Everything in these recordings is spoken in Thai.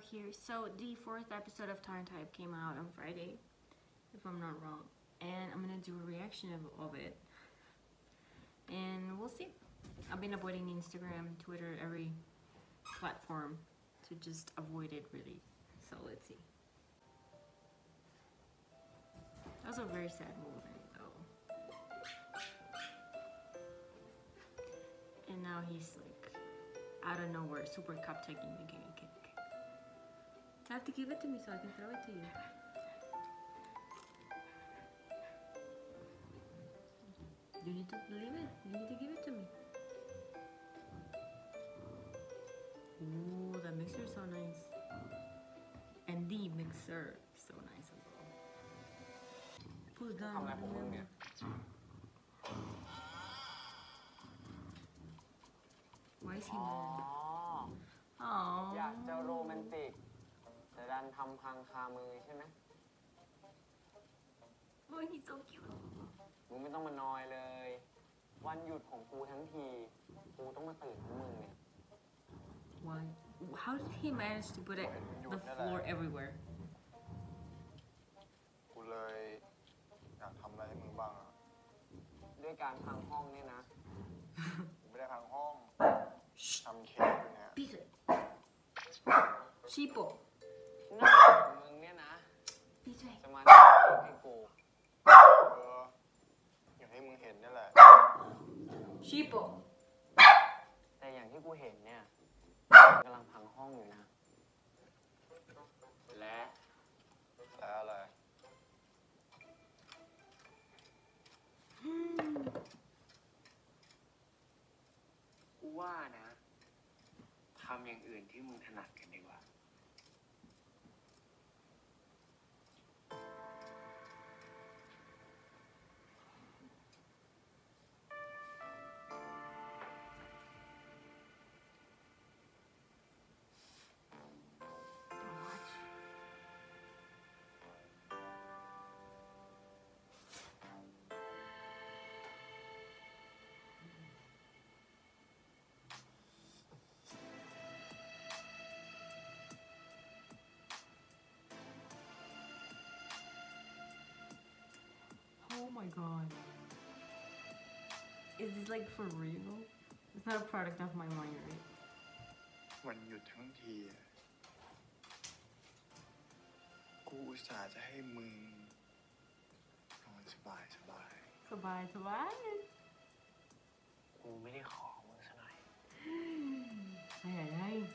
here. So the 4th episode of Time Type came out on Friday, if I'm not wrong, and I'm gonna do a reaction of it, and we'll see. I've been avoiding Instagram, Twitter, every platform to just avoid it really. So let's see. That was a very sad moment though. And now he's like out of nowhere, super cup taking the guinea cake. You have to give it to me so I can throw it to you. You need to believe it. You need to give it to me. Ooh, that mixer is so nice. And the mixer is so nice as well. Who's done? Why is he mad? อยากจะโรแมนติกแต่ดันทำพังคามือใช่ไหม Oh, he's so cute. มึงไม่ต้องมานอยเลย วันหยุดของกูทั้งทีกูต้องมาตื่นของมึงเนี่ย Why? How did he manage to put it the floor everywhere? กูเลยอยากทำอะไรให้มึงบ้างอ่ะด้วยการพังห้องเนี่ยนะกูไม่ได้พังห้องทำเค้กอยู่เนี่ย Pizza. Sheeple. หน้าของมึงเนี่ยนะ Pizza. จะมาทำเค้กให้กูอย่างที่มึงเห็นนี่แหละ Sheeple. แต่อย่างที่กูเห็นเนี่ยกำลังพังห้องอยู่นะ และแต่อะไรกูว่านะทำอย่างอื่นที่มึงถนัดกันดีกว่า Oh my god. Is this like for real? It's not a product of my mind, right? วันหยุดทั้งทีกูอุตส่าห์จะให้มึงนอนสบาย Goodbye, goodbye. กูไม่ได้ขอมึงซะหน่อย Ay.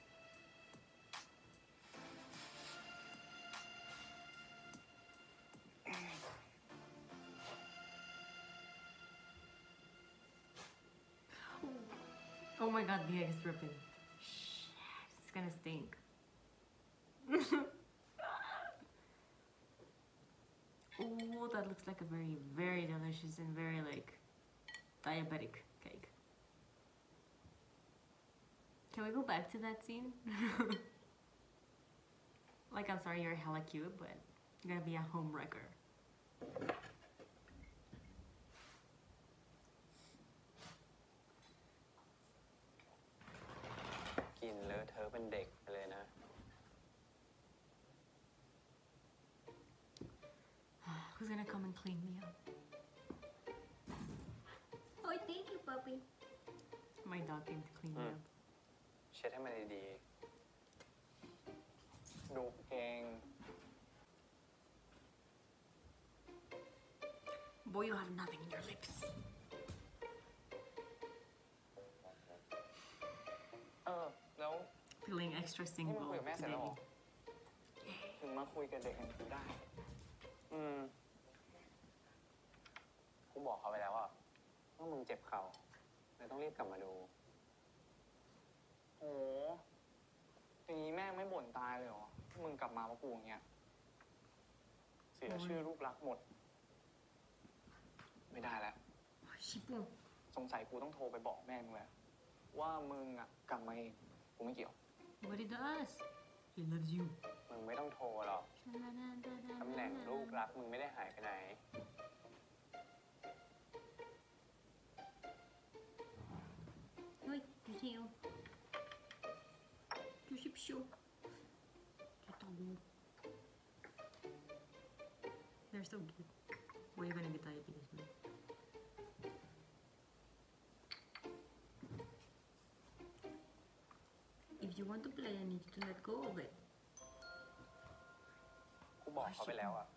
Oh my god, the egg is dripping. Shit, it's gonna stink. Oh, that looks like a very, very delicious and very like diabetic cake. Can we go back to that scene? Like, I'm sorry, you're hella cute, but you're gonna be a home wrecker. กินเลอะเทอะเป็นเด็กไปเลยนะ Who's gonna come and clean me up? Oh, thank you, puppy. My dog came to clean me up. เช็ดให้มันดีๆ ดูเอง Boy, you have nothing in your lips. แล้ว Feeling extra นี่มึง single คุยกับแม่เสร็จ today. แล้วเหรอ ถึงมาคุยกับเด็กอย่างกูได้ กูบอกเขาไปแล้วว่ามึงเจ็บเข่าเลยต้องรีบกลับมาดู โอ้อย่างนี้แม่งไม่บ่นตายเลยเหรอ มึงกลับมาเพราะกูอย่างเงี้ย เสียชื่อลูกรักหมด ไม่ได้แล้ว Sheeple. สงสัยกูต้องโทรไปบอกแม่มึงแล้วว่ามึงอ่ะกลับมาเองกูไม่เกี่ยว But he does. He loves you. มึงไม่ต้องโทรหรอกตำแหน่งลูกรักมึงไม่ได้หายไปไหน Oi, you see you. You should show. boob. They're so cute. Why are you gonna get diabetes, man? If you want to play, I need you to let go of it. กูบอกเขาไปแล้วอะ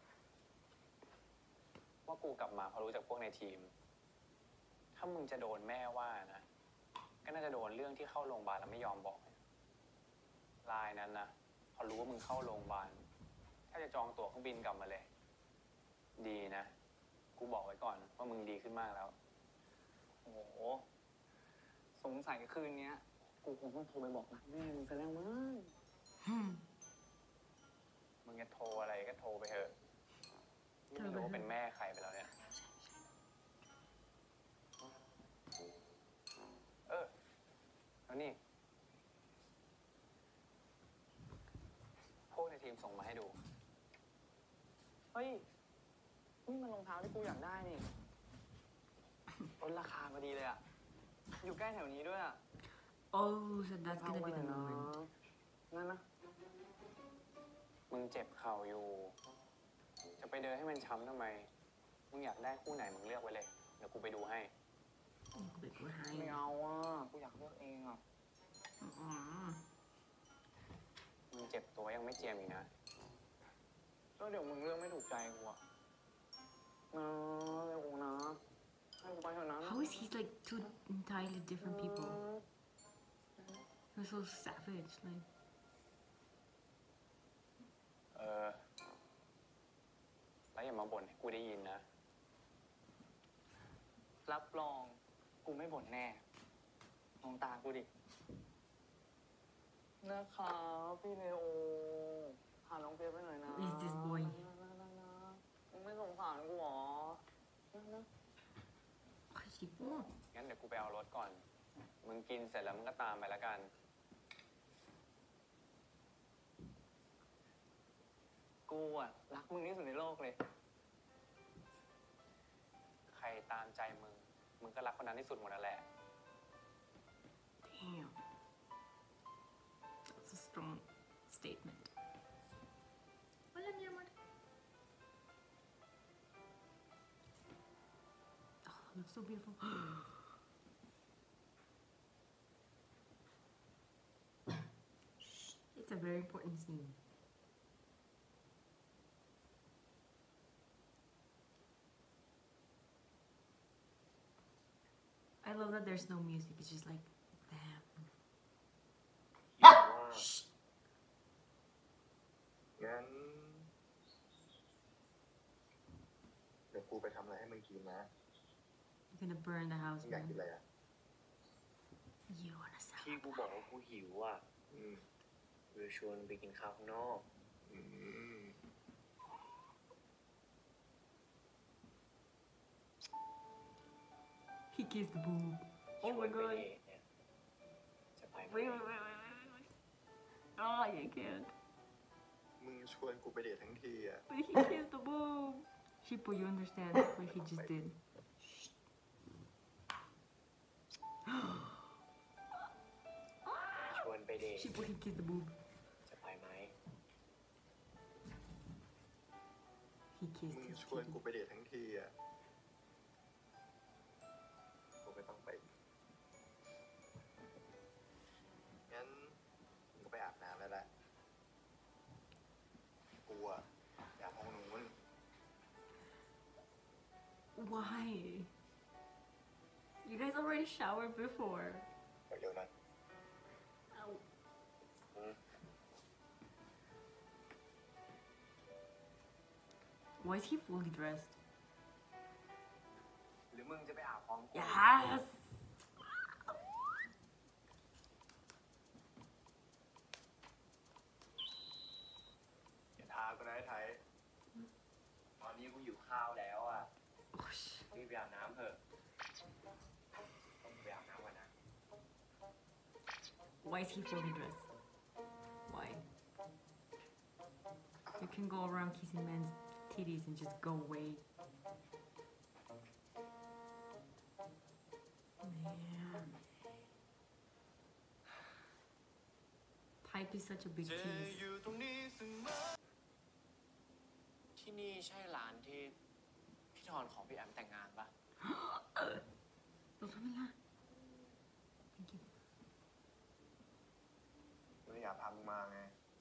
ว่ากูกลับมาเพราะรู้จากพวกในทีม ถ้ามึงจะโดนแม่ว่านะ ก็น่าจะโดนเรื่องที่เข้าโรงพยาบาลแล้วไม่ยอมบอกไลน์นั้นนะพอรู้ว่ามึงเข้าโรงพยาบาลถ้าจะจองตั๋วเครื่องบินกลับมาเลย ดีนะ กูบอกไว้ก่อนว่ามึงดีขึ้นมากแล้ว โอ้โห สงสัยคืนนี้กูคงต้องโทรไปบอกรักแม่มึงซะแล้วมั้ง มึงจะโทรอะไรก็โทรไปเถอะนี่ไม่รู้ว่าเป็นแม่ใครไปแล้วเนี่ย แล้วนี่ พวกในทีมส่งมาให้ดู เฮ้ย นี่มันรองเท้าที่กูอยากได้นี่ลดราคาพอดีเลยอะอยู่ใกล้แถวนี้ด้วยอะ Oh, so that's gonna be the moment. นั่นนะ มึงเจ็บเข่าอยู่ จะไปเดินให้มันช้ำทำไม มึงอยากได้คู่ไหนมึงเลือกไว้เลย เดี๋ยวกูไปดูให้ Big ไม่ behind. เอาอ่ะ กูอยากเลือกเองอ่ะ มึงเจ็บตัวยังไม่เจียมอีกนะก็เดี๋ยวมึงเลือกไม่ถูกใจกูอ่ะนะเร็วนะ ให้กูไปเถอะนะ How is he like two entirely different people? They're so savage, like. แล้วอย่ามาบ่นให้กูได้ยินนะ รับรองกูไม่บ่นแน่มองตากูดิ นะครับพี่เลโอพาน้องเปียไปหน่อยนะ Who is this boy? มึงไม่สงสารกูหรอนะ Chipo. งั้นเดี๋ยวกูไปเอารถก่อน มึงกินเสร็จแล้วมึงก็ตามไปแล้วกัน กูอ่ะรักมึงที่สุดในโลกเลย ใครตามใจมึง มึงก็รักคนนั้นที่สุดหมดนั่นแหละ Damn. That's a strong statement. Hola, mi amor. Oh, looks so beautiful. It's a very important scene. I love that there's no music. It's just like, damn. งั้นเดี๋ยวกูไปทำอะไรให้มึงกินนะ You're gonna burn the house, มึงอยาก man. กินอะไรอ่ะ You wanna sell? ที่กูบอกว่ากูหิวอ่ะอืมกูจะชวนไปกินข้าวข้างนอกอืม He kissed the boob. Oh ชว my นไป god. เดทเนี่ยจะไปไหม Wait. Oh, you can't. มึงชวนกูไปเดททั้งทีอ่ะ But he kissed the boob. Shippo, you understand what he just did. ชวนไปเดท Shippo, he kissed the boob. จะไปไหม He kissed มึง his ชวน kitty. กูไปเดททั้งทีอ่ะ กูไม่ต้องไป งั้นมึงก็ไปอาบน้ำแล้วแหละ กูอ่ะอยากห้องนู้น Why? You guys already showered before. ไปเร็วนะ Ow. Why is he fully dressed? หรือมึงจะไปอาบพร้อมกู Yes! อย่าท้ากูนะไอ้ไทยตอนนี้กูหิวข้าวแล้วอ่ะ Oh, sh- รีบไปอาบน้ำเถอะต้องไปอาบน้ำก่อนนะ Why is he fully dressed? Why? You can go around kissing men's titties and just go away. Man. Hype is such a big จะ tease. อยู่ตรงนี้เสมอที่นี่ใช่ร้านที่พี่ทอนของพี่แอมแต่งงานปะ Lo Pamela. Thank you. ไม่อยากพามึงมาไง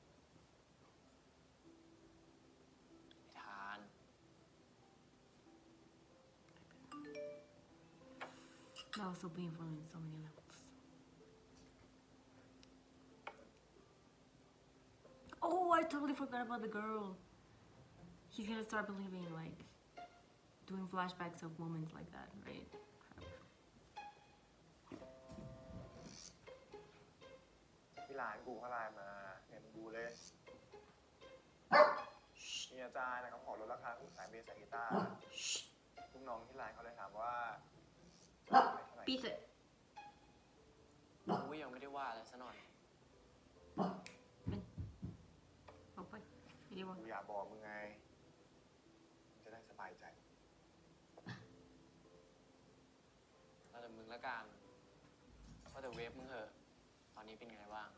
ไม่ทาน That was so painful in so many levels. Oh, I totally forgot about the girl. He's gonna start believing, like, doing flashbacks of moments like that, right? Crap. ที่ร้านกูเขาไลน์มาเนี่ยมึงดูเลยมีอาจารย์นะเขาขอลดราคาหุ้นสายเบสสายกีตาร์ลูกน้องที่ร้านเขาเลยถามว่าจะขายเท่าไหร่ Beat it. กูยังไม่ได้ว่าอะไรซะหน่อย Oh boy. Video กูอยากบอกมึงไงมึงจะได้สบายใจแล้วแต่มึงละกันว่าแต่เวฟมึงเหอะ ตอนนี้เป็นไงบ้าง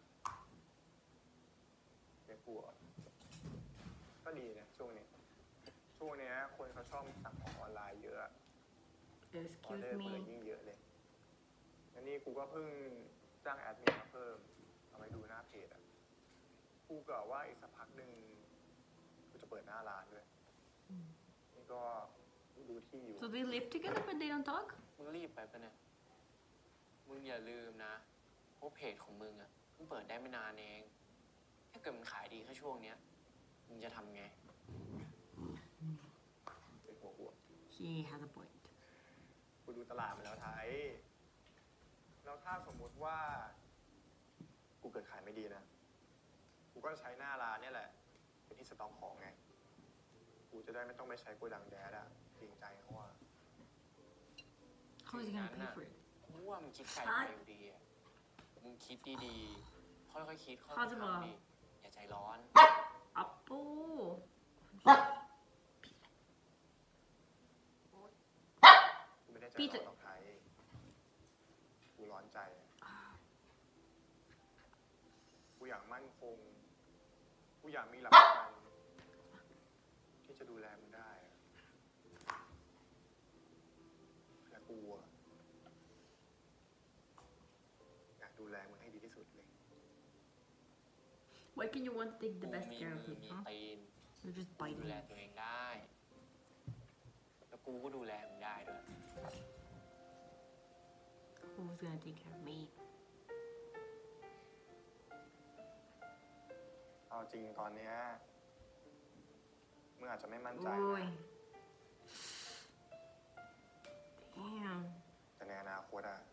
เรียกกูเหรอก็ดีนะช่วงนี้คนเขาชอบสั่งของออนไลน์เยอะออ Excuse เดอร์กูเลย me. ยิ่งเยอะเลยแล้วนี่กูก็เพิ่งจ้างแอดมินมาเพิ่มเอาไว้ดูหน้าเพจอ่ะกูกะว่าอีกสักพักหนึ่งกูจะเปิดหน้าร้านด้วยนี่ก็ดูที่อยู่ So they live together but they don't talk? มึงรีบไปปะเนี่ย มึงอย่าลืมนะว่าเพจของมึงอะเพิ่งเปิดได้ไม่นานเอง ถ้าเกิดมันขายดีแค่ช่วงเนี้ย มึงจะทำไงเป็นหัว He has a point. กูดูตลาดมาแล้วไทยแล้วถ้าสมมุติว่ากูเกิดขายไม่ดีนะกูก็ใช้หน้าร้านเนี่ยแหละเป็นที่สต็อกของไงกูจะได้ไม่ต้องไปใช้โกดังแดดอะเกรงใจเขาว่า How is he gonna pay for it? กูว่ามึงคิดไกลไปอยู่ดีอะมึงคิดดีๆ ค่อยๆคิดค่อยๆเขาจะบอกทำดิอย่าใจร้อน Appo. กูไม่ได้ใจพี่ร้จะอนหรอกไทยกูร้อนใจกูอยากมั่นคงกูอยากมีหลักประกันที่จะดูแลมึงได้อะและกูอะอยากดูแลมึงให้ดีที่สุดเลย Why can you want to take the กู best มี care มื of อ him, มี huh? ตีน You're just ดู biting แล him. ตัวเองได้ แล้วกูก็ดูแลมึงได้ด้วย Who's gonna take care of me? เอาจริงตอนเนี้ยมึงอาจจะไม่มั่นใจ Oi. นะ Damn. แต่ในอนาคตอะ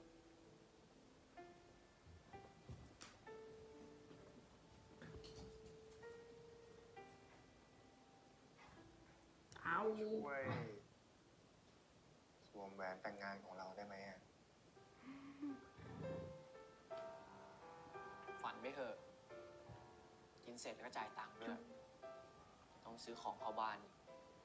Ow. ช่วยสวมแหวนแต่งงานของเราได้ไหมอะฝันไปเถอะ กินเสร็จแล้วก็จ่ายตังค์ด้วย ต้องซื้อของเข้าบ้านอีก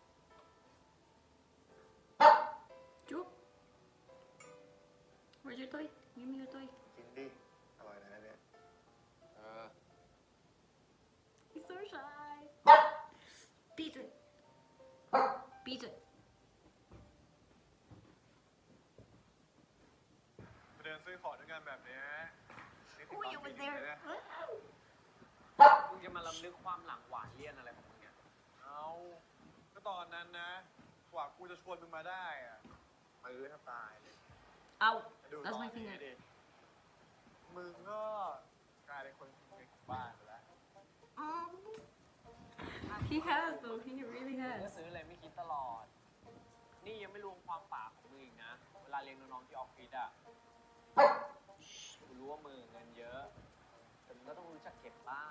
Juke. Where's your toy? Give me your toy. กินดิ อร่อยเลยนะเนี่ยเออ He's so shy. Beat it. Beat it. เดินซื้อของด้วยกันแบบนี้ Oh, you were there. มึงจะมาลำลึกความหลังหวานเลี่ยนอะไรของมึงเนี่ยเอาก็ตอนนั้นนะ กว่ากูจะชวนมึงมาได้อะมือแทบตายเลย Ow. ดู That's ตอน my นี้ finger. ดิมึงก็กลายเป็นคนคุยของบ้านไปแล้ว He has though. He really มึงก็ has. ซื้ออะไรไม่คิดตลอด นี่ยังไม่รวมความป่าของมึงอีกนะ เวลาเลี้ยงน้องๆที่ออฟฟิศอ่ะกูรู้ว่ามึงเงินเยอะ แต่มึงก็ต้องรู้จักเก็บบ้าง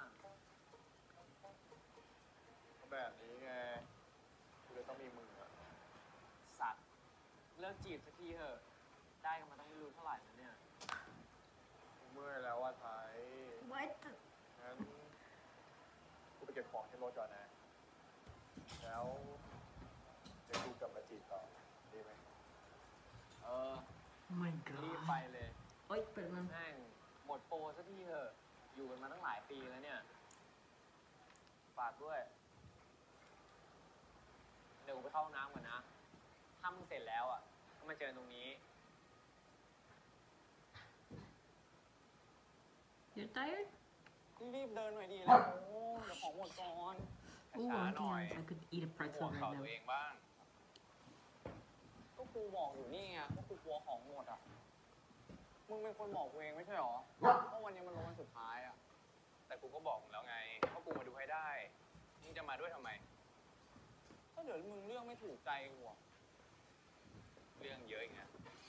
ก็แบบนี้ไงกูเลยต้องมีมึงอะสัตว์ เลิกจีบสักทีเถอะ ได้กันมาตั้งไม่รู้เท่าไหร่แล้วเนี่ยกูเมื่อยแล้วว่าไทย What? งั้นกูไปเก็บของที่รถก่อนนะ แล้วเดี๋ยวกูกลับมาจีบต่อดีไหมเออ Oh my รีบไป god. เลย Oi, perdón. แม่งหมดโปรสักทีเถอะอยู่กันมาตั้งหลายปีแล้วเนี่ย ฝากด้วย เดี๋ยวกูไปเข้าห้องน้ำก่อนนะ ถ้ามึงเสร็จแล้วอ่ะก็มาเจอตรงนี้ You're tired? รีบเดินหน่อยดีแล้วโอ้เดี๋ยวของหมดก่อน Oh, ช้าๆหน่อย I could eat a ห่ pretzel วง right เขา now. ตัวเองบ้างก็กูบอกอยู่นี่ไงว่ากูกลัวของหมดอ่ะ มึงเป็นคนบอกกูเองไม่ใช่หรอว่าวันนี้มันลงวันสุดท้ายอ่ะแต่กูก็บอกมึงแล้วไงว่ากูมาดูให้ได้มึงจะมาด้วยทำไมก็เดี๋ยวมึงเรื่องไม่ถูกใจกูอ่ะเรื่องเยอะอย่างเงี้ย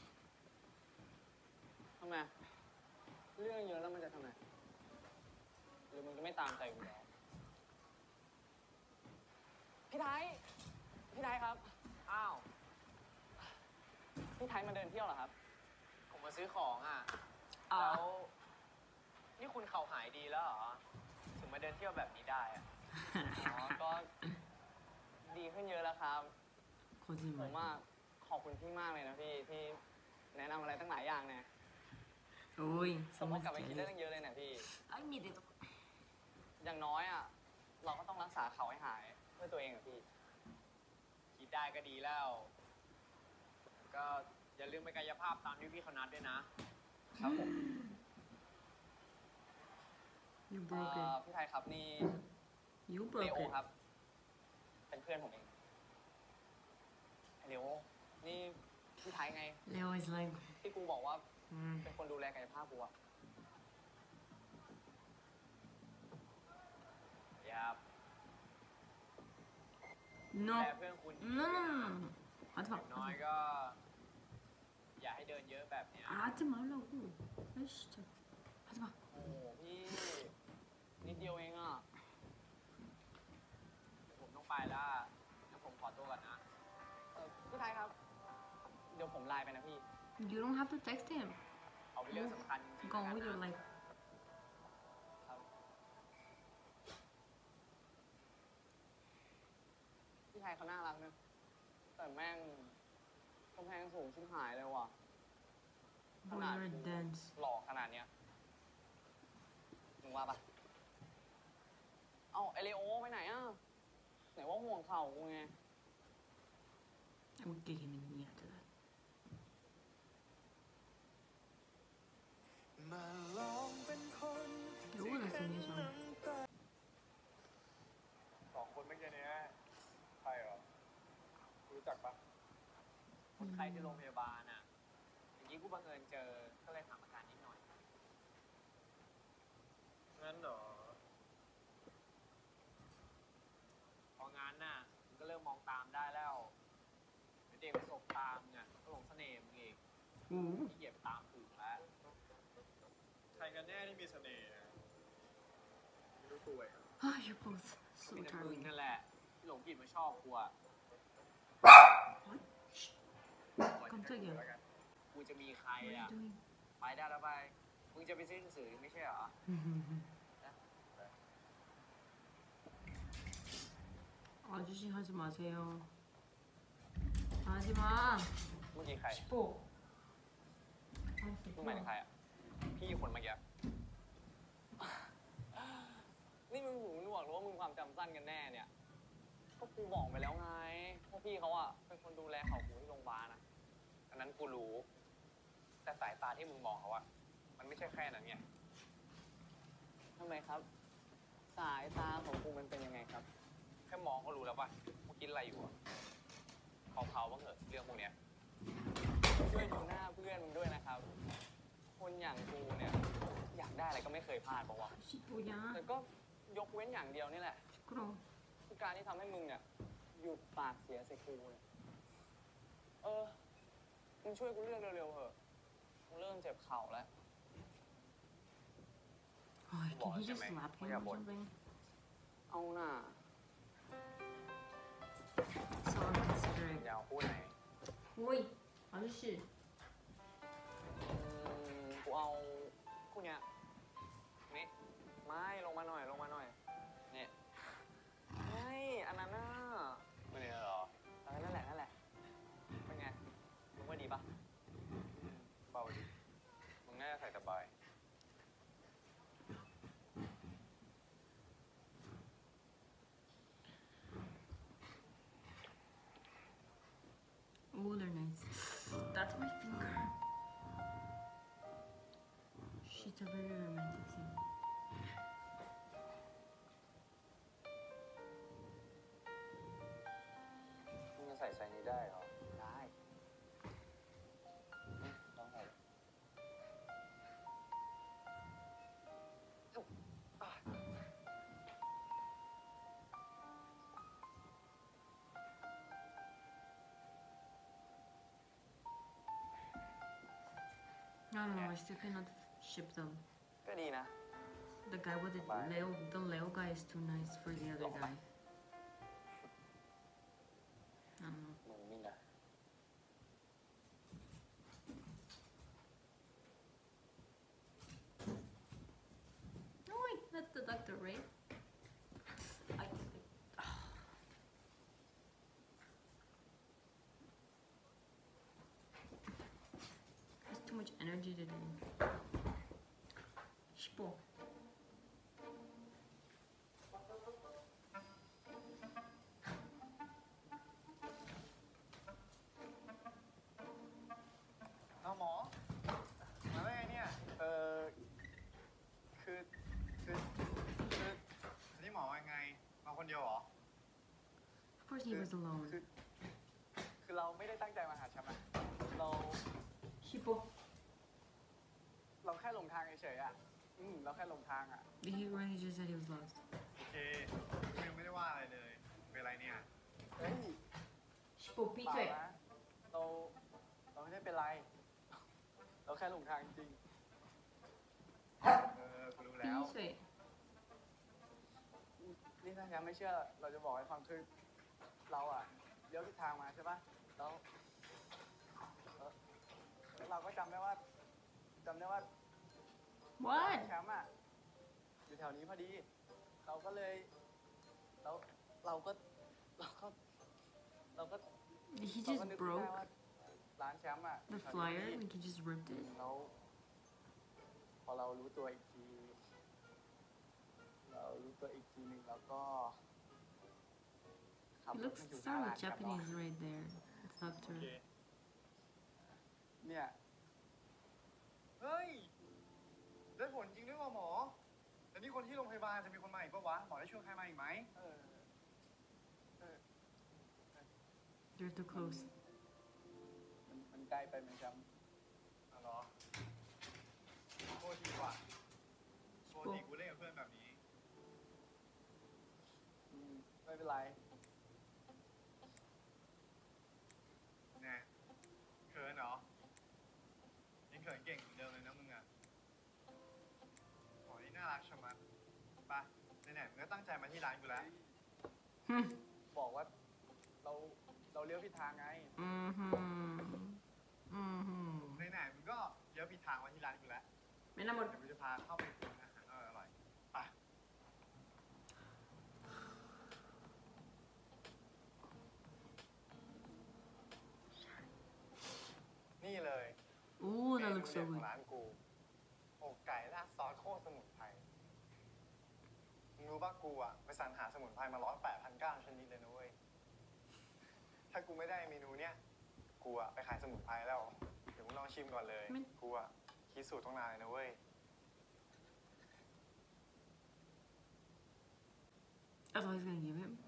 ทำไม เรื่องเยอะแล้วมันจะทำไม หรือมึงจะไม่ตามใจกูแล้ว พี่ไทย พี่ไทยครับ อ้าว พี่ไทยมาเดินเที่ยวเหรอครับ ผมมาซื้อของอ่ะ แล้ว นี่คุณเข่าหายดีแล้วเหรอ ถึงมาเดินเที่ยวแบบนี้ได้อ่ะ อ๋อ ก็ดีขึ้นเยอะแล้วครับ ผม 거짓말. ว่าขอบคุณพี่มากเลยนะพี่ที่แนะนำอะไรตั้งหลายอย่างเนี่ย Oi, สมมติ someone's กลับไปคิดได้ jealous. ตั้งเยอะเลยเนี่ยพี่ I need it. อย่างน้อยอ่ะ เราก็ต้องรักษาเขาให้หายเพื่อตัวเองอะพี่ คิดได้ก็ดีแล้ว ก็อย่าลืมไปกายภาพตามที่พี่เขานัดด้วยนะ ครับผม You broke it. พี่ไทยครับนี่ You เล broke โอ it. ครับ เป็นเพื่อนผมเองไอ้เลโอนี่พี่ไทยไง Leo is like, ที่กูบอกว่า mm, เป็นคนดูแลกายภาพกูอะยับ no, แต่เพื่อนคุณ no, no, no, no. 하지 อย่างน้อย 마. ก็ อย่าให้เดินเยอะแบบเนี้ย 하지 말라고. 아이 진짜. 하지 마. โอ้โหพี่ นิดเดียวเองอะผมต้องไปแล้วงั้นผมขอตัวก่อนนะพี่ไทยครับ เดี๋ยวผมไลน์ไปนะพี่ You don't have to text him. เอาเป็นเรื่องสำคัญจริงๆ Go แล้ว with กั your นนะ life. ครับ พี่ไทยเขาน่ารักเนอะแต่แม่งกำแพงสูงชิบหายเลยว่ะ Boy, you're dense. หล่อขนาดเนี้ยมึงว่าปะเอาไอเลโอไปไหนอ่ะ ไหนว่าห่วงเข่ากูไง I would kick him in the knee after that. รู้เลยสิเนี่ยชมสองคนเมื่อกี้เนี้ยใครเหรอ รู้จักปะคนไข้ที่โรงพยาบาลอ่ะ อย่างนี้กูบังเอิญเจอ ก็เลยถามอาการนิดหน่อยงั้นเหรอพองั้นน่ะมึงก็เริ่มมองตามได้แล้วเดี๋ยวเด็กไปสบตามไงก็หลงเสน่ห์มึงอีกอู้ที่เหยียบตามถูกแล้วใครกันแน่ที่มีเสน่ห์อะไม่รู้ตัวเอง Ah, you're both ก็ so มีแต่มึง charming. นั่นแหละที่หลงผิดมาชอบกูอ่ะ What? 깜짝이야. แล้วกันกูจะมีใคร What are อ่ะ you doing? ไปได้แล้วไป มึงจะไปซื้อหนังสือไม่ใช่เหรอ 아저씨 하지 마세요. 하지 마. เมื่อกี้ใคร 싶어. มึงหมายถึงใครอ่ะ พี่คนเมื่อกี้นี่มึงหูหนวกหรือว่ามึงความจำสั้นกันแน่เนี่ย ก็กูบอกไปแล้วไงว่าพี่เขาอ่ะเป็นคนดูแลเขากูที่โรงพยาบาลอ่ะอันนั้นกูรู้ แต่สายตาที่มึงมองเขาอะมันไม่ใช่แค่นั้นไงทำไมครับ สายตาของกูมันเป็นยังไงครับแค่มองก็รู้แล้วป่ะว่าคิดอะไรอยู่อะเผาๆบ้างเหอะเรื่องพวกเนี้ยช่วยดูหน้าเพื่อนมึงด้วยนะครับ คนอย่างกูเนี่ย อยากได้อะไรก็ไม่เคยพลาดบอกว่า 씨 뭐야? แต่ก็ยกเว้นอย่างเดียวนี่แหละ 시끄러. คือการที่ทำให้มึงเนี่ยหยุดปากเสียใส่กูเนี่ยมึงช่วยกูเลือกเร็วๆเถอะกูเริ่มเจ็บเข่าแล้ว Oh, can he just Boleh, slap him Mei. or something? เอาหน่า So inconsiderate. ยาวพูดไหน 오이, 아저씨. กูเอาคู่เนี้ยนี่ไม่ลงมาหน่อยลงมาหน่อยเนี่ยไม่อันนั้นน่ะไม่เนี่ยเหรอนั่นแหละนั่นแหละเป็นไงมึงว่าดีปะเบาดิมึงน่าจะใส่สบาย a very romantic scene. มึงจะใส่ไซส์นี้ได้เหรอได้ลองใส่ I don't know, I still cannot ship them. ก็ดีนะ The guy with the Leo guy is too nice for the other guy. I don't know. มึงนี่นะ Oh wait, that's the doctor, right? I Has too much energy today. Shpo. เอาหมอ มาได้ไงเนี่ย คืออันนี้หมอยังไง มาคนเดียวเหรอ Of course he was alone. คือเราไม่ได้ตั้งใจมาหาแชมป์นะเรา Shpo. เราแค่หลงทางเฉยๆอ่ะเราแค่หลงทางอ่ะ He really just said he was lost. โอเคกูยังไม่ได้ว่าอะไรเลย เป็นไรเนี่ยเฮ้ย Shpo, เปล่านะเราไม่ได้เป็นไร เราแค่หลงทางจริงกูรู้แล้ว闭嘴。 นี่ถ้าแชมป์ไม่เชื่อ เราจะบอกให้ฟังคือเราอ่ะเลี้ยวทิศทางมาใช่ปะแล้วเราก็จำได้ว่า What? แชมป์อ่ะอยู่แถวนี้พอดี เราก็เลยเราก็ He เราก็ just นึกได้ broke ว่าร้านแชมป์อ่ะ the แถวนี้ flyer, พอดี like he just ripped it. แล้วพอเรารู้ตัวอีกที หนึ่งแล้วก็ขับ He รถ looks มาอยู่หน้า so ร้านแชมป์เรา Japanese right there. The โอ doctor. เคเนี่ยเฮ้ย ได้ผลจริงด้วยว่ะหมอ แต่นี่คนที่โรงพยาบาลจะมีคนมาอีกปะวะ หมอได้ช่วยใครมาอีกไหม They're too close. มันใกล้ไปไหมแชมป์อ๋อเหรอโทษทีว่ะโทษทีกูเล่นกับเพื่อนแบบนี้ไม่เป็นไรแน่เขินเหรอยังเขินเก่งเหมือนเดิมเลยนะมึงอ่ะหมอนี่น่ารักชะมัดไปไหนๆมึงก็ตั้งใจมาที่ร้านกูแล้วบอกว่าเราเลี้ยวผิดทางไงไหนๆมึงก็เลี้ยวผิดทางมาที่ร้านกูแล้ว Ven, amor. เดี๋ยวกูจะพาเข้าไปกินอาหารอร่อยๆไปนี่เลย Ooh, that looks เม so นูเด็ดขอ good. งร้านกูอกไก่ราดซอสโคตรสมุนไพรมึงรู้ป่ะกูอ่ะไปสรรหาสมุนไพรมา108,900 ชนิดเลยนะเว้ย ถ้ากูไม่ได้เมนูเนี้ยกูอ่ะไปขายสมุนไพรแล้ว เดี๋ยวมึงลองชิมก่อนเลย กูอ่ะคิดสูตรต้องนานเลยนะเว้ย That's all he's gonna give him.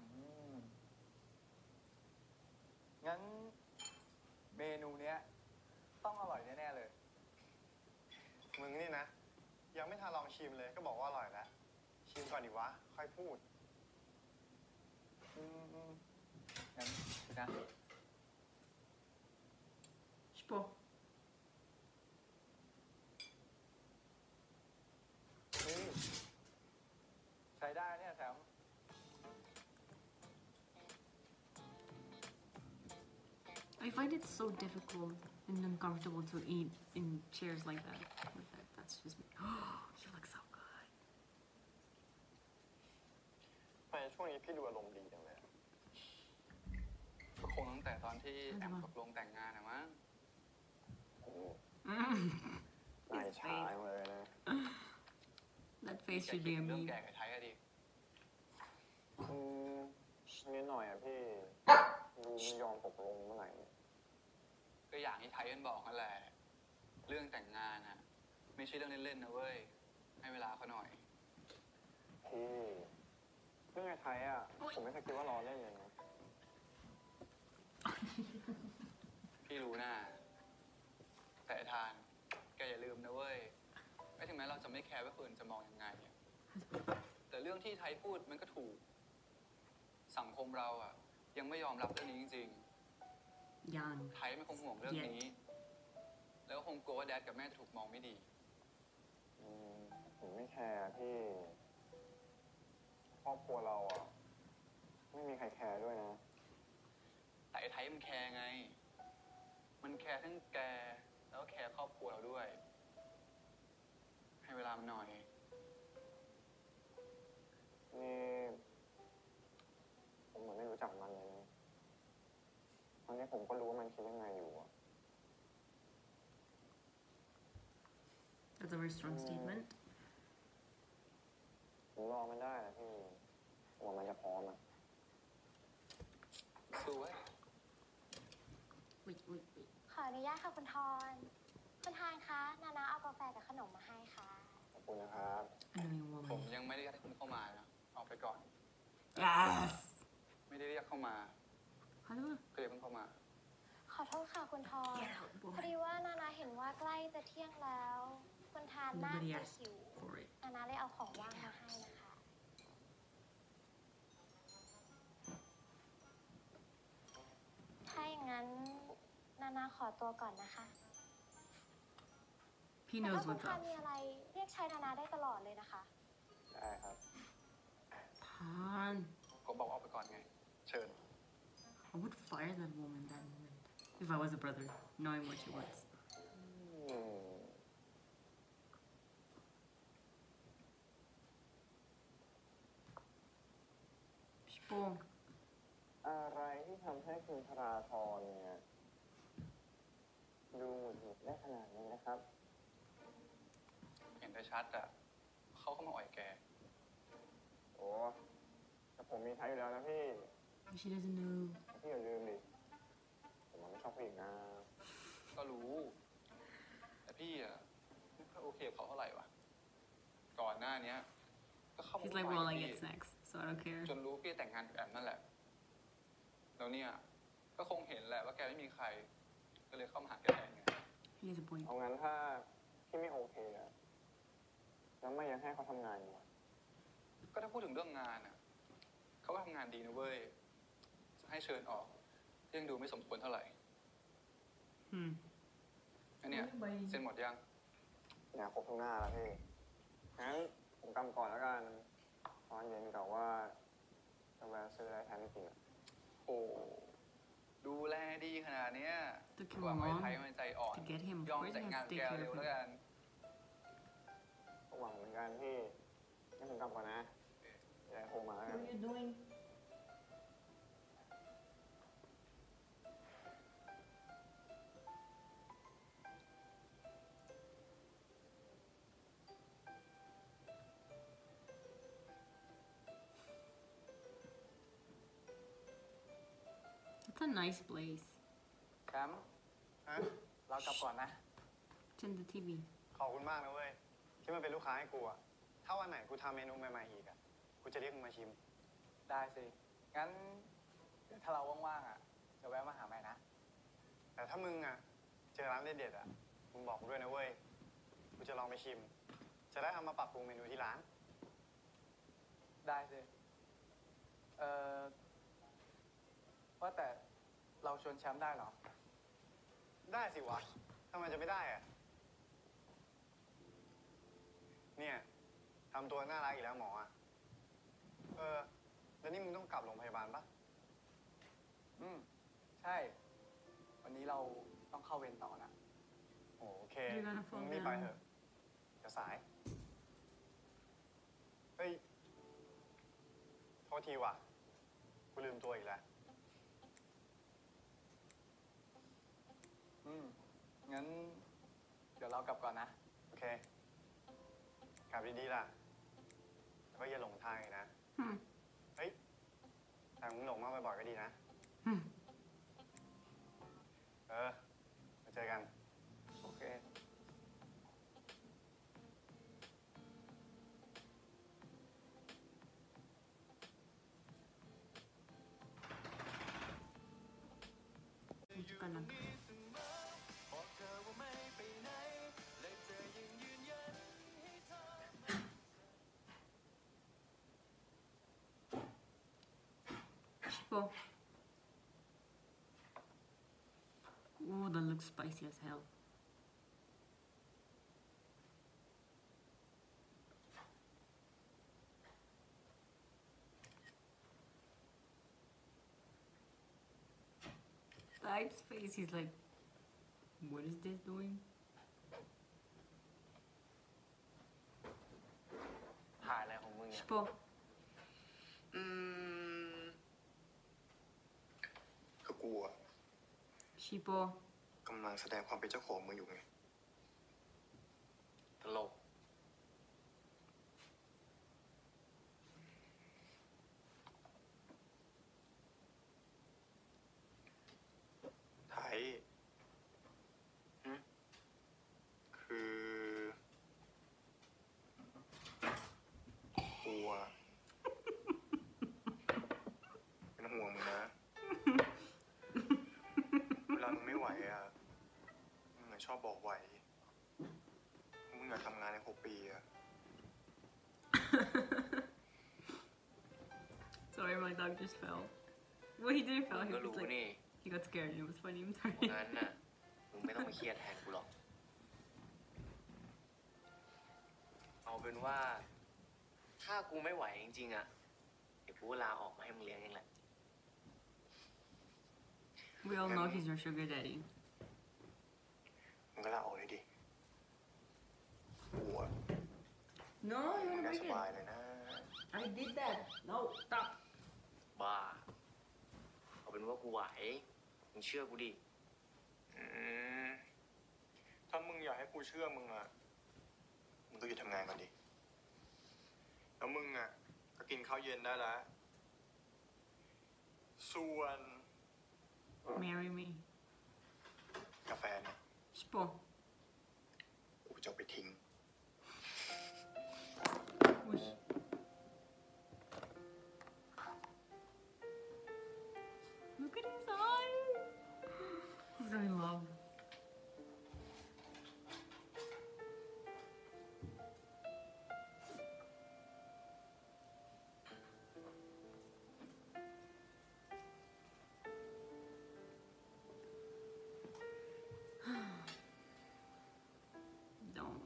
งั้นเมนูเนี้ยต้องอร่อยแน่ๆเลยมึงนี่นะ ยังไม่ทันลองชิมเลยก็บอกว่าอร่อยแล้ว ชิมก่อนดิวะ ค่อยพูดงั้นนะ Shpo. นี่ใช้ได้เนี่ยแถม I find it so difficult and uncomfortable to eat in chairs like that. That's just me. You look so good. ไปช่วงนี้พี่ดูอารมณ์ดีจังเลยก็คงตั้งแต่ตอนที่แอมตกลงแต่งงานอะมั้งนายช้าเลยนะ That face should be a เรื่อง meme. แก่กับไทยอะดินิดหน่อยอ่ะพี่ดูไม่ยอมตกลงเมื่อไหร่ก็อย่างที่ไทยมันบอกนั่นแหละ เรื่องแต่งงานอะไม่ใช่เรื่องเล่นๆนะเว้ย ให้เวลาเขาหน่อยพี่เรื่องไอ้ไทยอ่ะ ผมไม่เคยคิดว่าล้อเล่นเลยนะพี่รู้นะแต่ไอ้ทาน แกอย่าลืมนะเว้ยไม่ถึงแม้เราจะไม่แคร์ว่าคนอื่นจะมองยังไงอะแต่เรื่องที่ไทยพูดมันก็ถูก สังคมเราอ่ะ ยังไม่ยอมรับเรื่องนี้จริงยังๆ ไทยมันคงห่วงเรื่องนี้ แล้วก็คงกลัวว่าแดดกับแม่จะถูกมองไม่ดีผมไม่แคร์พี่ครอบครัวเราอ่ะ ไม่มีใครแคร์ด้วยนะแต่ไอ้ไทยมันแคร์ไง มันแคร์ทั้งแก แล้วก็แคร์ครอบครัวเราด้วย ให้เวลามันหน่อยนี่ผมเหมือนไม่รู้จักมันเลยนะตอนนี้ผมก็รู้ว่ามันคิดยังไงอยู่อะ That's a very strong statement ผมรอมันได้นะพี่ผมว่ามันจะพร้อมอะสู้เว้ย Wait wait wait ขออนุญาตค่ะคุณทอนคุณทานคะนานาเอากาแฟกับขนมมาให้ค่ะขอบคุณนะครับ annoying ผม woman ยังไม่ได้เรียกให้คุณเข้ามานะออกไปก่อน yes ไม่ได้เรียกเข้ามาฮัลโหลก็เลยเพิ่งเข้ามาขอโทษค่ะคุณทอน Get out พอดี boy ว่านานาเห็นว่าใกล้จะเที่ยงแล้ว คุณทานน่า Nobody จะ asked หิว for it นานาเลยเอาของว่างมาให้นะคะ ถ้าอย่างนั้นนานาขอตัวก่อนนะคะ he แต่ knows ถ้าคุณ what's ทาน up มีอะไรเรียกใช้นานาได้ตลอดเลยนะคะได้ครับ Han ก็บอกออกไปก่อนไง เชิญ I would fire that woman that moment if I was a brother knowing what she wants พี่โป้งอะไรที่ทำให้คุณธราธรเนี่ย ดูหงุดหงิดได้ขนาดนี้นะครับเห็นได้ชัดอะเขาเข้ามาอ่อยแกโอ้แต่ผมมีไทยอยู่แล้วนะพี่ she doesn't know พี่อย่าลืมดิ ผมไม่ชอบผู้หญิงนะก็รู้ แต่พี่อะไม่ค่อยโอเคกับเขาเท่าไหร่วะก่อนหน้าเนี้ย ก็เข้ามา he's like วุ่น well วาย I กับ get พี่ snacks so I don't care จนรู้พี่แต่งงานกับแอมนั่นแหละ แล้วเนี่ย ก็คงเห็นแหละว่าแกไม่มีใคร ก็เลยเข้ามาหาแกแทนไง he has a point เอางั้นถ้าพี่ไม่โอเคอะแล้วไม่ยังให้เขาทำงานอยู่อะก็ถ้าพูดถึงเรื่องงานอ่ะ เขาก็ทำงานดีนะเว้ย จะให้เชิญออกก็ยังดูไม่สมควรเท่าไหร่ อันเนี้ยเซ็นหมดยังเนี่ยครบทุกหน้าแล้วพี่ งั้นผมกำก่อนแล้วกัน ตอนเย็นกะว่าจะแวะซื้ออะไรแทนพี่กินอะโอ้ดูแลดีขนาดเนี้ย Took your หวังไว้ mom ไทยมันใจอ่อน to get him ยอม of course แต่ง he งาน has to กับ take แก care เร็ว of แล้ว him กันก็หวังเหมือนกันพี่งั้นผมกลับก่อนนะเดี๋ยวโทรมาแล้วกัน it's a nice place แชมป์ฮะเรากลับก่อนนะ turn the TV ขอบคุณมากนะเว้ย ที่มาเป็นลูกค้าให้กูอะถ้าวันไหนกูทำเมนูใหม่ๆอีกอะกูจะเรียกมึงมาชิมได้สิ งั้นเดี๋ยวถ้าเราว่างๆอ่ะ จะแวะมาหาใหม่นะแต่ถ้ามึงอะเจอร้านเด็ดๆอะมึงบอกกูด้วยนะเว้ย กูจะลองไปชิม จะได้เอามาปรับปรุงเมนูที่ร้านได้สิ ว่าแต่เราชวนแชมป์ได้เหรอได้สิวะทำไมจะไม่ได้อะเนี่ยทำตัวน่ารักอีกแล้วหมออะแล้วนี่มึงต้องกลับโรงพยาบาลปะใช่ วันนี้เราต้องเข้าเวรต่อนะโอเค You're gonna fall มึงรีบไป down เถอะจะสาย เฮ้ย โทษทีว่ะ กูลืมตัวอีกแล้วงั้น เดี๋ยวเรากลับก่อนนะโอเค กลับดีๆล่ะแล้วก็อย่าหลงทางอีกนะ Hmm. เฮ้ย แต่มึงหลงมากบ่อยๆก็ดีนะ Hmm. มาเจอกันโอเคกันนะชิโป Ooh, that looks spicy as hell. Type's face, he's like, what is this doing? ถ่ายอะไรของมึงเนี่ย Chipo, คือกูอะ Chipo, กำลังแสดงความเป็นเจ้าของมึงอยู่ไงตลกไทยคือกูอะเป็นห่วงมึงนะ เวลามึงไม่ไหวอะมึงอะชอบบอกไหว มึงอะทำงานใน6 ปีอะ sorry, my dog just fell. Well, he didn't มึ fall. ง He ก็ was รู้ like, นี่ he got scared. It was funny. I'm sorry. งั้นน่ะ มึงไม่ต้องมาเครียดแทนกูหรอก เอาเป็นว่า ถ้ากูไม่ไหวจริงๆอะเดี๋ยวกูลาออกมาให้มึงเลี้ยงเองแหละ We all know he's your sugar daddy. มึงก็ลาออกเลยดิ กูอะ No, มึงได้สบายเลยนะ I did that. No, stop. บ้า เอาเป็นว่ากูไหว มึงเชื่อกูดิถ้ามึงอยากให้กูเชื่อมึงอะมึงก็หยุดทำงานก่อนดิ แล้วมึงอะก็กินข้าวเย็นได้แล้ว ส่วน Marry me. กาแฟเนี่ย Chipo. กูจะเอาไปทิ้ง Whoosh. Look at his eyes. He's so in love. Don't.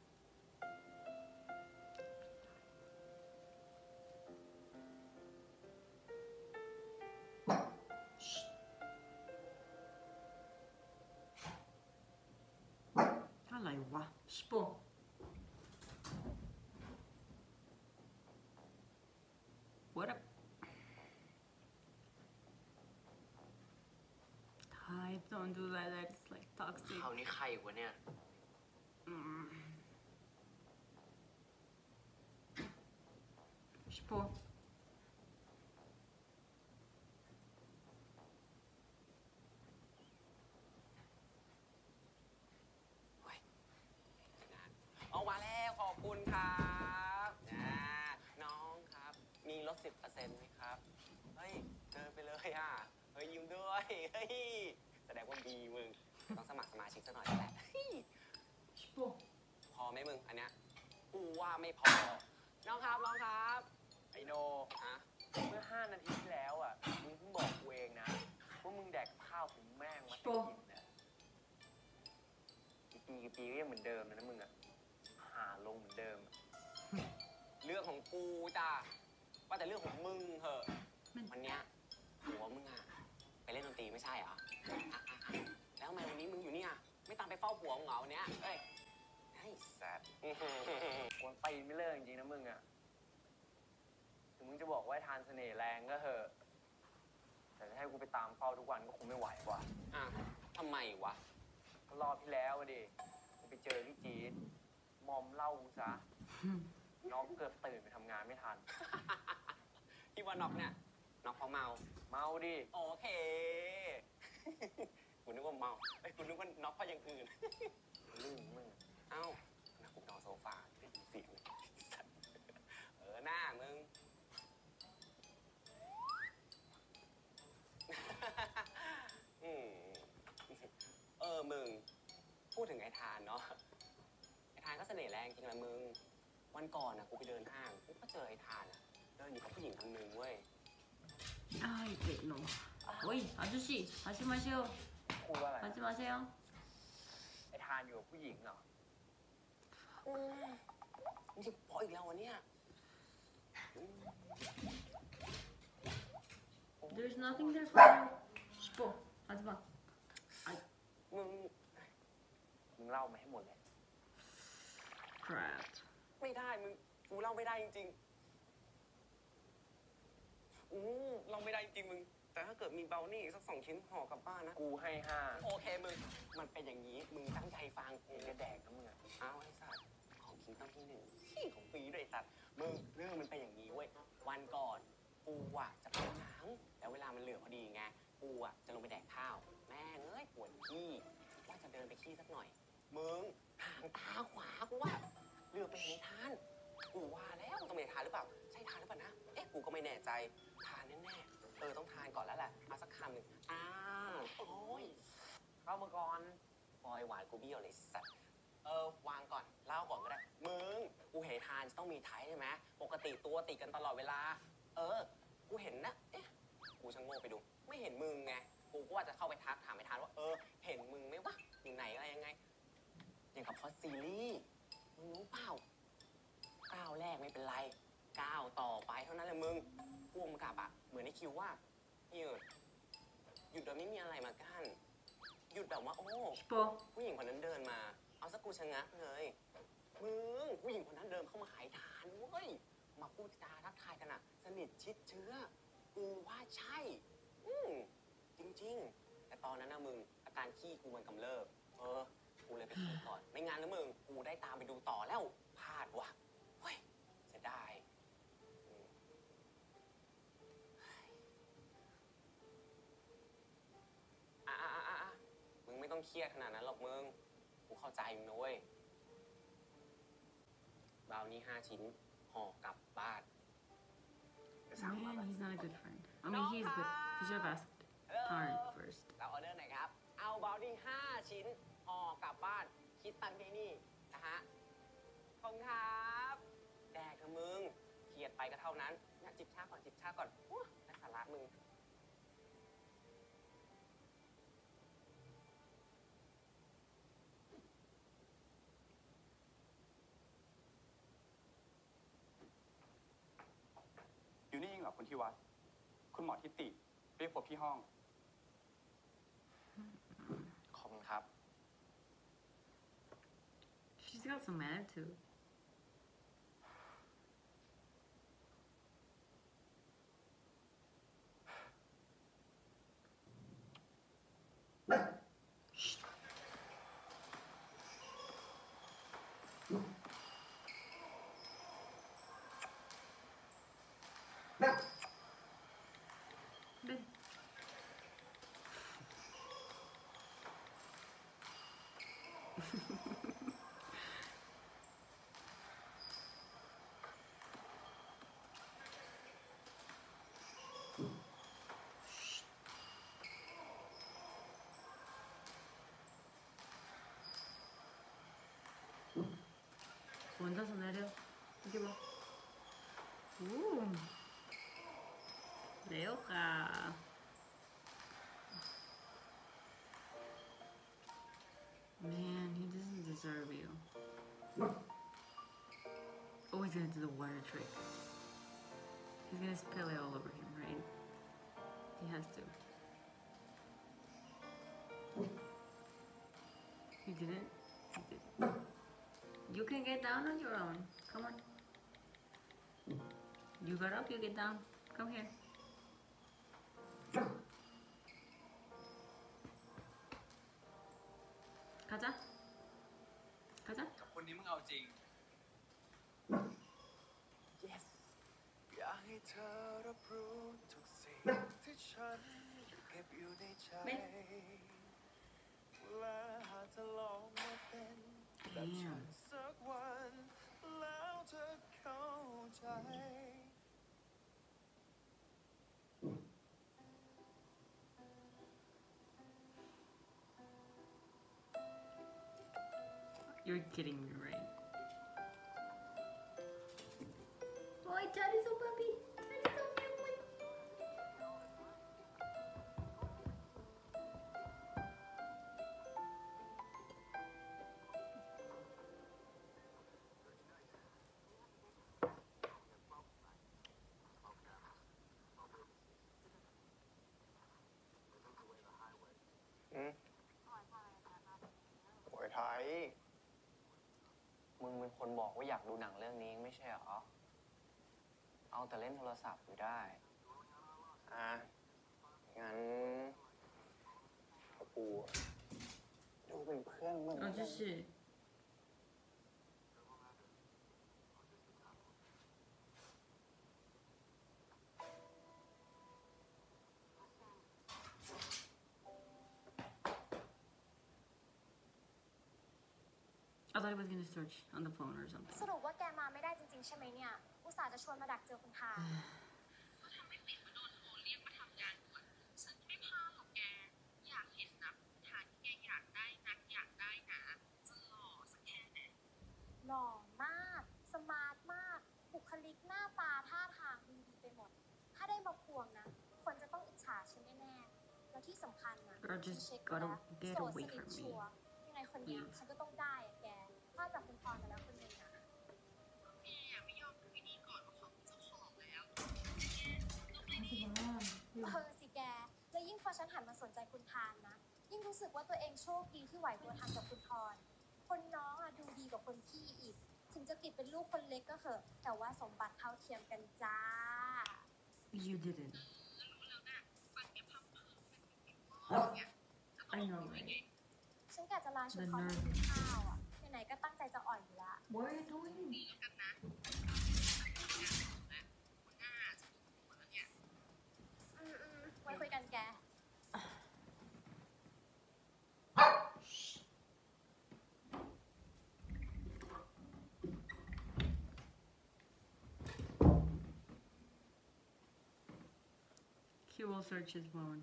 Shh. อะไรวะ Chipo. What up? Type, don't do that. That's like toxic. คราวนี้ใครวะเนี่ย Mm. Chipo. เอามาแล้วขอบคุณครับน้องครับ มีลด 10% ไหมครับ เฮ้ยเดินไปเลยอ่ะ เฮ้ยยิ้มด้วย เฮ้ย แสดงว่าดีมึง ต้องสมัครสมาชิกสักหน่อยแล้วแหละเฮ้ย Chipo. พอไหมมึง อันเนี้ยกูว่าไม่พอ น้องครับ น้องครับ ไอโนฮะเมื่อ 5 นาทีที่แล้วอ่ะ มึงเพิ่งบอกกูเองนะว่ามึงแดกข้าวถึงแม่งมาให้กินนะกี่ปีก็ยังเหมือนเดิมนะมึงอ่ะ หาลงเหมือนเดิม เรื่องของกูจ้าว่าแต่เรื่องของมึงเหอะวันเนี้ยหัวมึงอะไปเล่นดนตรีไม่ใช่เหรอแล้วทำไมวันนี้มึงอยู่เนี่ยไม่ตามไปเฝ้าผัวมึงเหรอวันเนี้ยเอ้ยไอ้สัตว์กวนตีนไม่เลิกจริงๆนะมึงอะถึงมึงจะบอกว่าทานเสน่ห์แรงก็เหอะแต่จะให้กูไปตามเฝ้าทุกวันก็คงไม่ไหวว่ะทำไมวะก็รอบที่แล้วอะดิกูไปเจอพี่จี๊ดมอมเหล้ากูซะ น้องเกือบตื่นไปทำงานไม่ทัน ที่ว่าน็อกเนี่ยน็อกเพราะเมา เมาดิ โอเค คุณนึกว่าเมาไอ้ยคุณนึกว่าน็อกเพราะอย่างอื่น ลื่นมึง เอ้านักกูนอนโซฟาได้ยินเสียงเลยหน้ามึงเสน่ห์แรงจริงละมึง วันก่อนอ่ะกูไปเดินห้างกูก็เจอไอ้ทานอ่ะเดินอยู่กับผู้หญิงคนนึงเว้ย 아이 네, 너. 어이 아저씨 하지 마세요. พูดว่าอะไร 하지 마세요. ไอ้ทานอยู่กับผู้หญิงเหรอมึงจะพออีกแล้ววันเนี้ย There's nothing there for you. 시보 하지 마. มึงมึงเล่ามาให้หมดเลย Crap. ไม่ได้มึงกูเล่าไม่ได้จริงๆเล่าไม่ได้จริงๆมึง แต่ถ้าเกิดมีเบลนี่สัก2 ชิ้นห่อกลับบ้านนะกูให้5 โอเคมึง มันเป็นอย่างนี้ มึงตั้งใจฟังกูมึงจะแดกนะมึงอะเอาไอ้สัตว์ของกินต้องที่1ของฟรีด้วยไอ้สัตว์มึงเรื่องมันเป็นอย่างนี้เว้ย วันก่อนกูอ่ะจะไปดูหนังแล้วเวลามันเหลือพอดีไงกูอ่ะจะลงไปแดกข้าว แม่งเอ้ยปวดขี้ว่าจะเดินไปขี้สักหน่อย มึงหางตาขวากูว่าเหลือไปเห็นทาน กูว่าแล้วต้องเป็นทานหรือเปล่า ใช่ทานหรือเปล่านะ เอ๊ะ กูก็ไม่แน่ใจ ทานแน่ๆ ต้องทานก่อนแล้วแหละเอาสักคำหนึ่งโอ้ย เข้ามาก่อนปล่อยหวานกูเบี้ยวเลยสัตว์ วางก่อน เล่าก่อนก็ได้ มึง กูเห็นทานจะต้องมีไทยใช่ไหม ปกติตัวติดกันตลอดเวลา กูเห็นนะ เอ๊ะ กูชะโงกไปดู ไม่เห็นมึงไง กูก็ว่าจะเข้าไปทักถามไอ้ทานว่า เห็นมึงไหมวะอยู่ไหนอะไรยังไง อย่างกับพอดซีรีส์ มึงรู้เปล่า ก้าวแรกไม่เป็นไร ก้าวต่อไปเท่านั้นแหละมึงพ่วงกับอะเหมือนในคิวว่าหยุดโดยไม่มีอะไรมากั้น หยุดแบบว่าโอ้ 시보. ผู้หญิงคนนั้นเดินมา เอาสักกูชะงักเลยมึงผู้หญิงคนนั้นเดินเข้ามาหายทานเว้ย มาพูดจาทักทายกันอะสนิทชิดเชื้อ กูว่าใช่ จริงๆ แต่ตอนนั้นนะมึงอาการขี้กูมันกำเริบ กูเลยไปขี้ก่อน ไม่งั้นนะมึง กูได้ตามไปดูต่อแล้วพลาดว่ะเฮ้ยเสียดายมึงไม่ต้องเครียดขนาดนั้นหรอกมึง กูเข้าใจมึงนะเว้ยบราวนี่5 ชิ้นห่อกลับบ้าน Man, he's not a good friend. I mean, he's good. He should have asked Tarn first. เราออเดอร์หน่อยครับ เอาบราวนี่5 ชิ้นห่อกลับบ้าน คิดตังค์ที่นี่นะฮะขอบคุณครับ แดกเถอะมึง เครียดไปก็เท่านั้นเนี่ยจิบชาก่อนจิบชาก่อนนักสาระมึงอยู่นี่เองเหรอคุณที่วัด คุณหมอทิติเรียกพบที่ห้องขอบคุณครับ She's got some attitude. Good. 혼자서 내려. 이게 뭐? 오. 레오가. Man, he doesn't deserve you. Oh, he's gonna do the water trick. He's gonna spill it all over him, right? He has to. You didn't? You did. You can get down on your own. Come on. You got up, you get down. Come here. 가자. 가자. กับคนนี้มึงเอาจริง yes อยากให้เธอรับรู้ทุกสิ่งที่ฉันเก็บอยู่ในใจ และหากเธอลองมาเป็นแบบฉัน Damn. สักวันแล้วเธอเข้าใจ You're kidding me, right? Oh, Dad is so puppy. Dad is so cute. อืมโอ้ยไทยมึงเป็นคนบอกว่าอยากดูหนังเรื่องนี้ไม่ใช่เหรอ เอาแต่เล่นโทรศัพท์อยู่ได้อ่ะ งั้นกูดูเป็นเพื่อนมึง哦，这是。I thought he was gonna search on the phone or ส something. รุปว่าแกมาไม่ได้จริงๆใช่ไหมเนี่ย อุตส่าห์จะชวนมาดักเจอคุณทานฉันไม่พลาดหรอกแก อยากเห็นนะฐานที่แกอยากได้นักอยากได้หนาจะหล่อสักแค่ไหนหล่อมาก สมาร์ทมาก บุคลิกหน้าตาท่าทางดูดีไปหมด ถ้าได้มาควงนะ คนจะต้องอิจฉาฉันแน่ๆ แล้วที่สำคัญนะ Girl, just เช็ค gotta แล้ว get โสด away สนิท from ชั me. วร์ยังไงคนเนี้ย Please. ฉันก็ต้องได้อะแกพลาดจากคุณพรมาแล้วคนหนึ่งอะแกไม่ยอมดูดีก่อนว่าเขาเป็นเจ้าของแล้วต้องไปดีสิแก แล้วยิ่งพอฉันหันมาสนใจคุณทานนะ ยิ่งรู้สึกว่าตัวเองโชคดีที่ไหวตัวทันกับคุณพร คนน้องอะดูดีกว่าคนพี่อีก ถึงจะติดเป็นลูกคนเล็กก็เหอะ แต่ว่าสมบัติเท่าเทียมกันจ้า You didn't. รู้แล้วนะฟันแกพับเพิ่มเป็นสิบรอบเนี่ยจะต้อง I ดู know, ยังไง right? ฉันกะจะลาชวนเขามากินข้าวอ่ะ ไหนๆก็ตั้งใจจะอ่อยอยู่ละ What are you doing? ดีแล้วกันนะคุณหน้าจะดูหัวแล้วเนี่ยไว้คุยกันแก He will search his phone.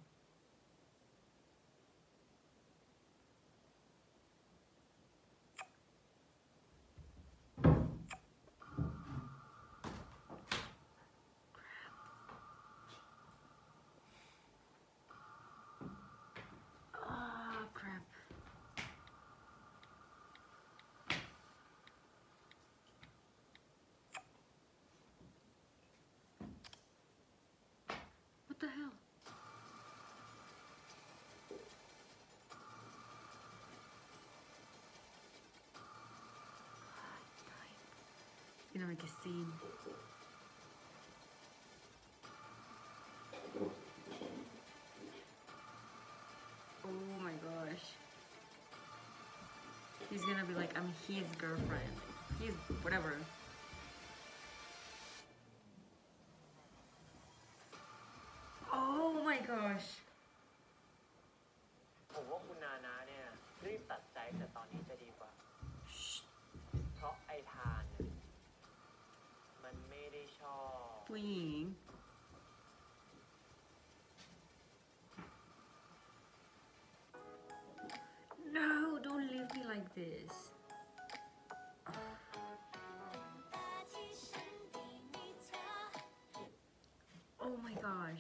Ah, crap. What the hell? It's gonna make a scene. Oh my gosh. He's gonna be like, I'm his girlfriend. He's whatever. Oh my gosh. ผมว่าคุณนานาเนี่ย รีบตัดใจแต่ตอนนี้จะดีกว่า เพราะไอ้ทานเนี่ยมันไม่ได้ชอบผู้หญิง No, don't leave me like this. Oh my gosh.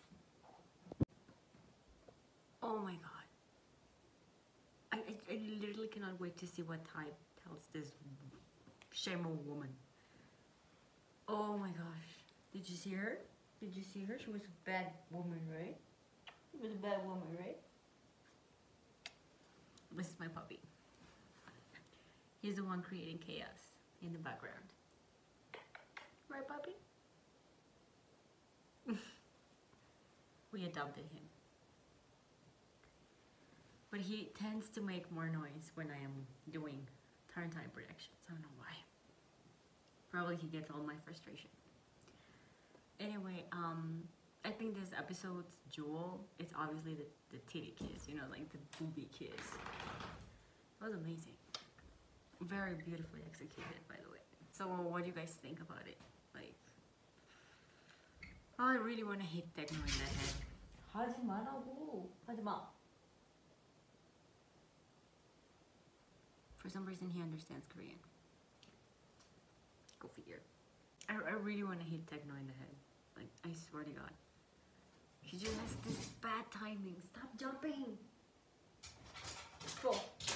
Oh my god. I literally cannot wait to see what type tells this shame woman. Oh my gosh. Did you see her? Did you see her? She was a bad woman, right? She was a bad woman, right? This is my puppy. He's the one creating chaos in the background. Right, puppy? We adopted him. But he tends to make more noise when I am doing turn time reactions. I don't know why. Probably he gets all my frustration. Anyway, I think this episode's jewel is obviously the titty kiss, you know, like the booby kiss. That was amazing. Very beautifully executed, by the way. So what do you guys think about it? Like, I really want to hit Techno in the head. For some reason he understands Korean. Go figure. I really want to hit Techno in the head. Like, I swear to God. She just has this bad timing. Stop jumping! Go.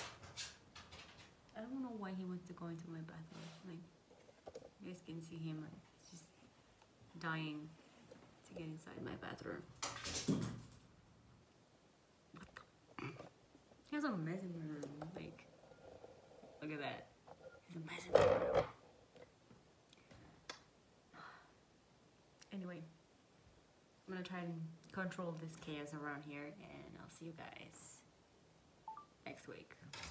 I don't know why he wants to go into my bathroom. Like, you guys can see him. Like, he's just dying to get inside my bathroom. What the? He has a mess in my room. Like, look at that. He's a mess in my room. Anyway, I'm gonna try and control this chaos around here, and I'll see you guys next week.